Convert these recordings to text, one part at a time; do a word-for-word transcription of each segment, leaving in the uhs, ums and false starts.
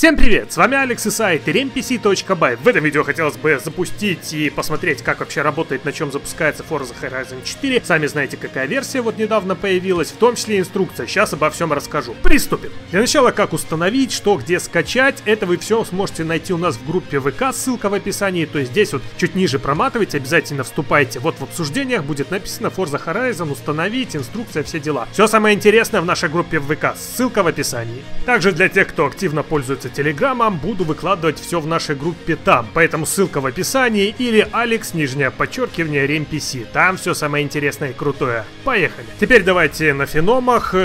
Всем привет, с вами Алекс и сайт эр эм пи си точка бай. В этом видео хотелось бы запустить и посмотреть, как вообще работает, на чем запускается Forza Horizon четыре. Сами знаете, какая версия вот недавно появилась, в том числе инструкция. Сейчас обо всем расскажу. Приступим. Для начала, как установить, что где скачать, это вы все сможете найти у нас в группе ВК, ссылка в описании. То есть здесь вот чуть ниже проматывайте, обязательно вступайте. Вот в обсуждениях будет написано Forza Horizon, установить, инструкция, все дела. Все самое интересное в нашей группе в ВК, ссылка в описании. Также для тех, кто активно пользуется телеграммом, буду выкладывать все в нашей группе там, поэтому ссылка в описании или Алекс, нижнее подчеркивание, эр эм пи си. Там все самое интересное и крутое. Поехали. Теперь давайте на феномах.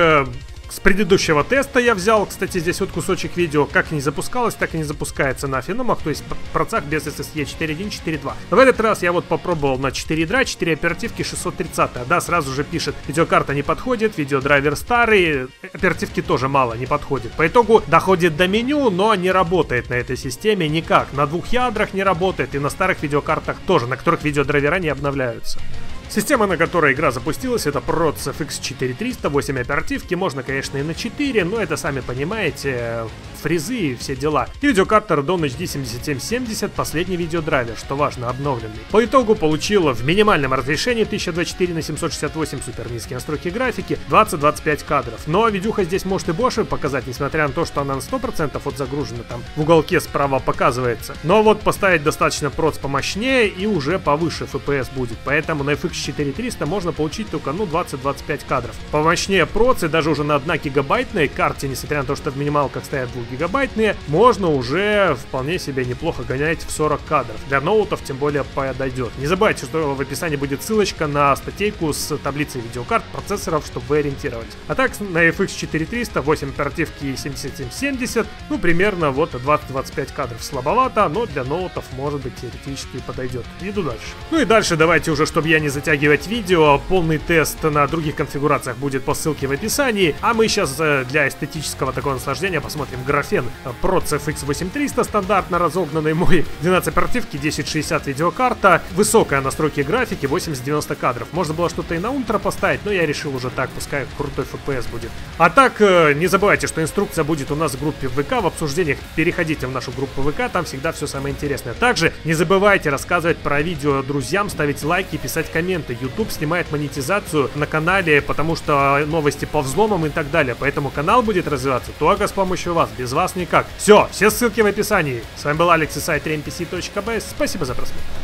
С предыдущего теста я взял, кстати, здесь вот кусочек видео, как не запускалось, так и не запускается на феномах, то есть процак без эс эс и четыре точка один, четыре точка два. Но в этот раз я вот попробовал на четыре ядра, четыре оперативки, шестьсот тридцать. Да, сразу же пишет, видеокарта не подходит, видеодрайвер старый, оперативки тоже мало, не подходит. По итогу доходит до меню, но не работает на этой системе никак. На двух ядрах не работает и на старых видеокартах тоже, на которых видеодрайвера не обновляются. Система, на которой игра запустилась, это Proc эф икс четыре триста, восемь оперативки, можно, конечно, и на четыре, но это, сами понимаете, фризы и все дела. И видеокарта Radeon эйч ди семьдесят семь семьдесят, последний видеодрайвер, что важно, обновленный. По итогу получила в минимальном разрешении тысяча двадцать четыре на семьсот шестьдесят восемь, супер низкие настройки графики, двадцать двадцать пять кадров. Но видюха здесь может и больше показать, несмотря на то, что она на сто процентов вот загружена, там в уголке справа показывается. Но вот поставить достаточно проц помощнее и уже повыше эф пи эс будет, поэтому на эф икс четыре триста можно получить только, ну, двадцать двадцать пять кадров. Помощнее проц, и даже уже на одной гигабайтной карте, несмотря на то, что в минималках стоят двухгигабайтные, можно уже вполне себе неплохо гонять в сорок кадров. Для ноутов тем более подойдет. Не забывайте, что в описании будет ссылочка на статейку с таблицей видеокарт, процессоров, чтобы вы ориентировались. А так, на эф икс четыре триста, восемь оперативки и семьдесят семь семьдесят, ну, примерно вот двадцать двадцать пять кадров. Слабовато, но для ноутов, может быть, теоретически подойдет. Иду дальше. Ну и дальше давайте уже, чтобы я не затягивал видео, полный тест на других конфигурациях будет по ссылке в описании, а мы сейчас для эстетического такого наслаждения посмотрим графен Proc эф икс восемь триста, стандартно разогнанный мой, двенадцать оперативки, десять шестьдесят видеокарта, высокая настройки графики, восемьдесят девяносто кадров. Можно было что-то и на ультра поставить, но я решил уже так, пускай крутой эф пи эс будет. А так, не забывайте, что инструкция будет у нас в группе ВК, в обсуждениях переходите в нашу группу ВК, там всегда все самое интересное. Также не забывайте рассказывать про видео друзьям, ставить лайки, писать комменты. YouTube снимает монетизацию на канале, потому что новости по взломам и так далее. Поэтому канал будет развиваться только с помощью вас. Без вас никак. Все, все ссылки в описании. С вами был Алекс и сайт эр эм пи си точка бай. Спасибо за просмотр.